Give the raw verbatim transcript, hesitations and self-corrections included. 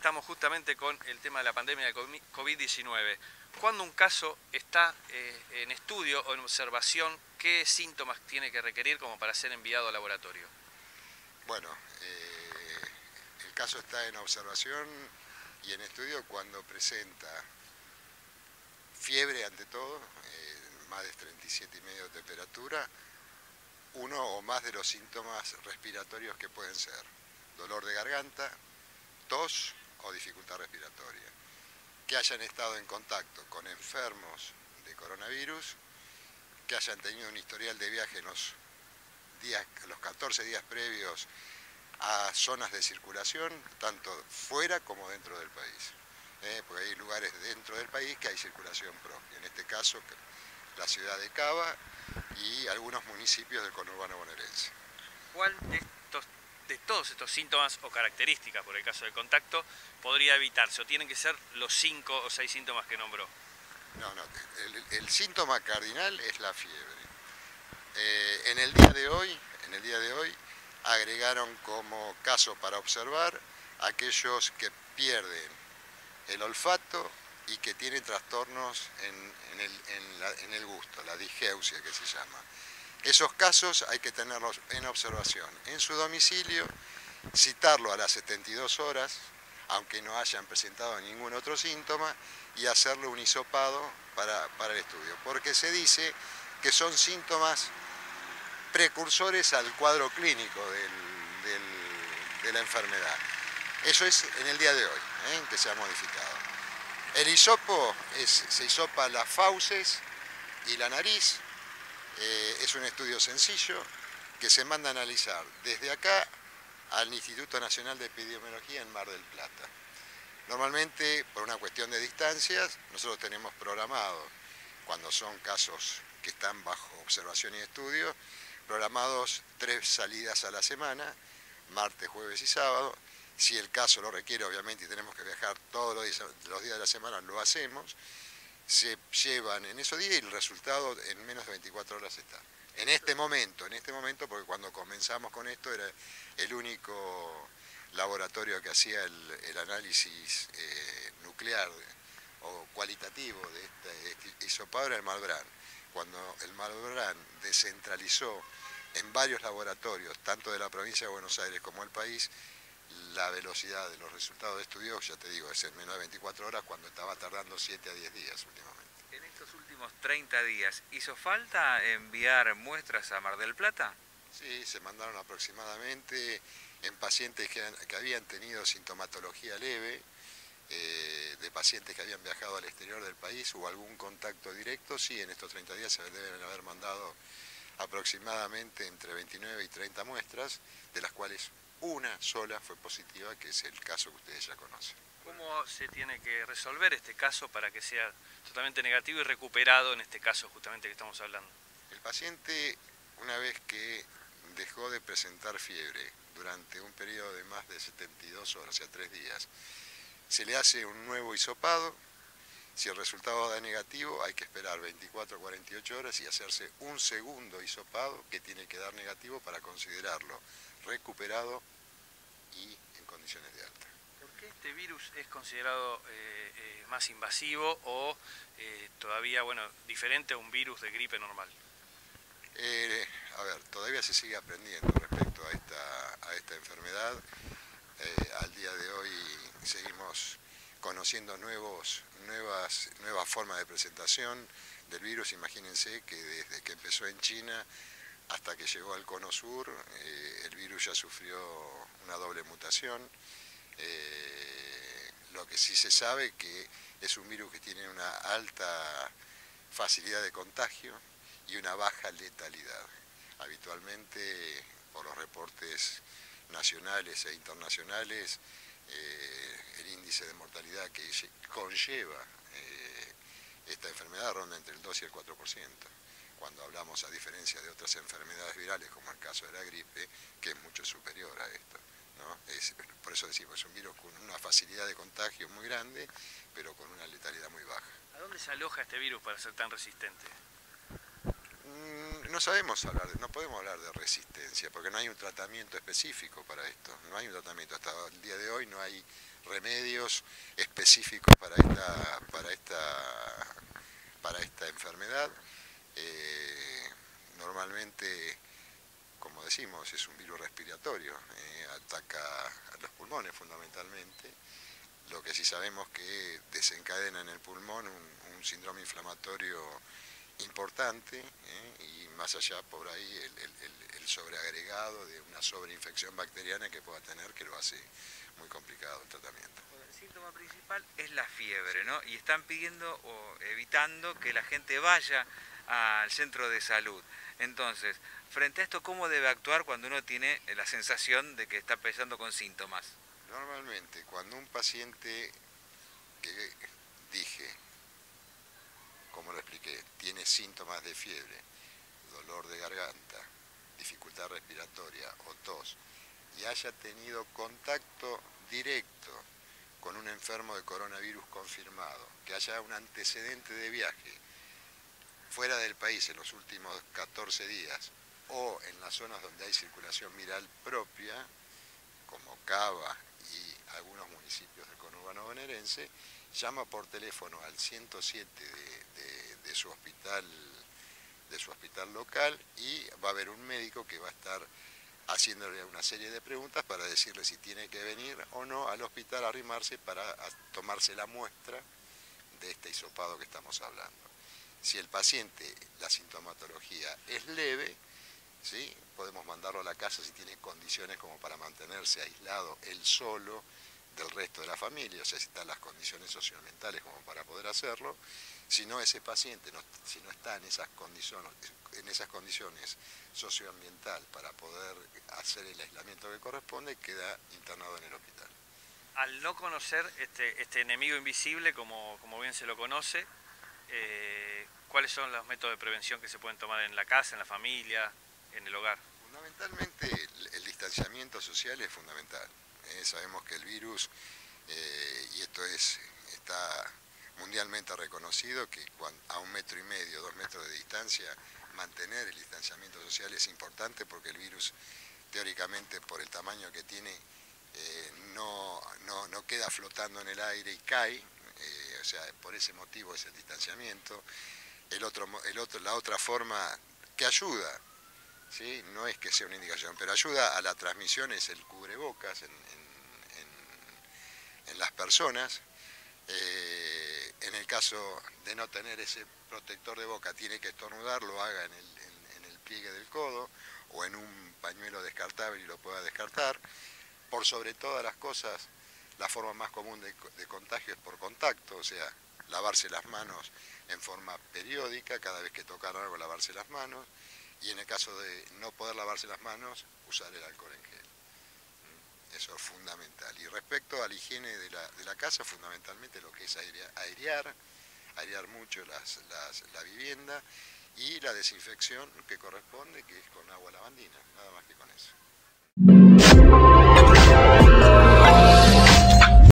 estamos justamente con el tema de la pandemia de COVID diecinueve. Cuando un caso está eh, en estudio o en observación, ¿qué síntomas tiene que requerir como para ser enviado al laboratorio? Bueno, eh, el caso está en observación y en estudio cuando presenta fiebre ante todo, eh, más de treinta y siete y medio de temperatura, uno o más de los síntomas respiratorios que pueden ser dolor de garganta, tos o dificultad respiratoria, que hayan estado en contacto con enfermos de coronavirus, que hayan tenido un historial de viaje en los, días, los catorce días previos a zonas de circulación, tanto fuera como dentro del país. Eh, porque hay lugares dentro del país que hay circulación propia, en este caso la ciudad de Cava y algunos municipios del conurbano bonaerense. ¿Cuál de, estos, de todos estos síntomas o características, por el caso del contacto, podría evitarse? ¿O tienen que ser los cinco o seis síntomas que nombró? No, no, el, el síntoma cardinal es la fiebre. Eh, en el día de hoy, en el día de hoy, agregaron como caso para observar aquellos que pierden el olfato y que tienen trastornos en, en, el, en, la, en el gusto, la digeusia que se llama. Esos casos hay que tenerlos en observación en su domicilio, citarlo a las setenta y dos horas, aunque no hayan presentado ningún otro síntoma, y hacerle un hisopado para, para el estudio, porque se dice que son síntomas precursores al cuadro clínico del, del, de la enfermedad. Eso es en el día de hoy, ¿eh? que se ha modificado. El hisopo es, se hisopa las fauces y la nariz. Eh, es un estudio sencillo que se manda a analizar desde acá al Instituto Nacional de Epidemiología en Mar del Plata. Normalmente, por una cuestión de distancias, nosotros tenemos programado, cuando son casos que están bajo observación y estudio, programados tres salidas a la semana, martes, jueves y sábado. Si el caso lo requiere, obviamente, y tenemos que viajar todos los días, los días de la semana, lo hacemos. Se llevan en esos días y el resultado en menos de veinticuatro horas está. En este momento, en este momento, porque cuando comenzamos con esto era el único laboratorio que hacía el, el análisis eh, nuclear o cualitativo de este, este hisopado era el Malbrán. Cuando el Malbrán descentralizó en varios laboratorios, tanto de la provincia de Buenos Aires como del país, la velocidad de los resultados de estudios, ya te digo, es en menos de veinticuatro horas cuando estaba tardando siete a diez días últimamente. En estos últimos treinta días, ¿hizo falta enviar muestras a Mar del Plata? Sí, se mandaron aproximadamente en pacientes que, han, que habían tenido sintomatología leve, eh, de pacientes que habían viajado al exterior del país o algún contacto directo. Sí, en estos treinta días se deben haber mandado aproximadamente entre veintinueve y treinta muestras, de las cuales una sola fue positiva, que es el caso que ustedes ya conocen. ¿Cómo se tiene que resolver este caso para que sea totalmente negativo y recuperado en este caso justamente que estamos hablando? El paciente, una vez que dejó de presentar fiebre durante un periodo de más de setenta y dos horas, o sea, tres días, se le hace un nuevo hisopado. Si el resultado da negativo, hay que esperar veinticuatro a cuarenta y ocho horas y hacerse un segundo hisopado que tiene que dar negativo para considerarlo recuperado y en condiciones de alta. ¿Por qué este virus es considerado eh, eh, más invasivo o eh, todavía, bueno, diferente a un virus de gripe normal? Eh, a ver, todavía se sigue aprendiendo respecto a esta, a esta enfermedad. Eh, al día de hoy seguimos conociendo nuevos, nuevas, nuevas formas de presentación del virus. Imagínense que desde que empezó en China hasta que llegó al cono sur, eh, el virus ya sufrió una doble mutación. Eh, lo que sí se sabe que es un virus que tiene una alta facilidad de contagio y una baja letalidad. Habitualmente, por los reportes nacionales e internacionales, eh, el índice de mortalidad que conlleva eh, esta enfermedad ronda entre el dos y el cuatro por ciento. Cuando hablamos, a diferencia de otras enfermedades virales, como el caso de la gripe, que es mucho superior a esto, ¿no? Es, por eso decimos, es un virus con una facilidad de contagio muy grande, pero con una letalidad muy baja. ¿A dónde se aloja este virus para ser tan resistente? Mm, no sabemos hablar, de, no podemos hablar de resistencia, porque no hay un tratamiento específico para esto, no hay un tratamiento, hasta el día de hoy no hay remedios específicos para esta, para esta, para esta enfermedad. Eh, normalmente, como decimos, es un virus respiratorio, eh, ataca a los pulmones fundamentalmente. Lo que sí sabemos que desencadena en el pulmón un, un síndrome inflamatorio importante, ¿eh? Y más allá por ahí el, el, el sobreagregado de una sobreinfección bacteriana que pueda tener, que lo hace muy complicado el tratamiento. El síntoma principal es la fiebre, ¿no? Y están pidiendo o evitando que la gente vaya al centro de salud. Entonces, frente a esto, ¿cómo debe actuar cuando uno tiene la sensación de que está empezando con síntomas? Normalmente, cuando un paciente que dije, como lo expliqué, tiene síntomas de fiebre, dolor de garganta, dificultad respiratoria o tos, y haya tenido contacto directo con un enfermo de coronavirus confirmado, que haya un antecedente de viaje fuera del país en los últimos catorce días o en las zonas donde hay circulación viral propia, como Cava y algunos municipios del conurbano bonaerense, llama por teléfono al ciento siete de, de, de su hospital, de su hospital local, y va a haber un médico que va a estar haciéndole una serie de preguntas para decirle si tiene que venir o no al hospital a arrimarse para tomarse la muestra de este hisopado que estamos hablando. Si el paciente, la sintomatología es leve, ¿sí?, podemos mandarlo a la casa si tiene condiciones como para mantenerse aislado él solo del resto de la familia, o sea, si están las condiciones socioambientales como para poder hacerlo. Si no, ese paciente, no, si no está en esas condiciones, en esas condiciones socioambiental para poder hacer el aislamiento que corresponde, queda internado en el hospital. Al no conocer este, este enemigo invisible, como, como bien se lo conoce, eh, ¿cuáles son los métodos de prevención que se pueden tomar en la casa, en la familia, en el hogar? Fundamentalmente el, el distanciamiento social es fundamental. Eh, sabemos que el virus, eh, y esto es, está mundialmente reconocido, que cuando, a un metro y medio, dos metros de distancia, mantener el distanciamiento social es importante, porque el virus, teóricamente, por el tamaño que tiene, eh, no, no, no queda flotando en el aire y cae, eh, o sea, por ese motivo es el distanciamiento. El otro, el otro, la otra forma que ayuda, ¿sí?, no es que sea una indicación, pero ayuda a la transmisión, es el cubrebocas en, en, en, en las personas. Eh, en el caso de no tener ese protector de boca, tiene que estornudar, lo haga en el, en, en el pliegue del codo o en un pañuelo descartable y lo pueda descartar. Por sobre todas las cosas, la forma más común de, de contagio es por contacto, o sea, lavarse las manos en forma periódica, cada vez que tocar algo lavarse las manos, y en el caso de no poder lavarse las manos, usar el alcohol en gel. Eso es fundamental. Y respecto a la higiene de la, de la casa, fundamentalmente lo que es airear, airear, airear mucho las, las, la vivienda, y la desinfección que corresponde, que es con agua lavandina, nada más que con eso.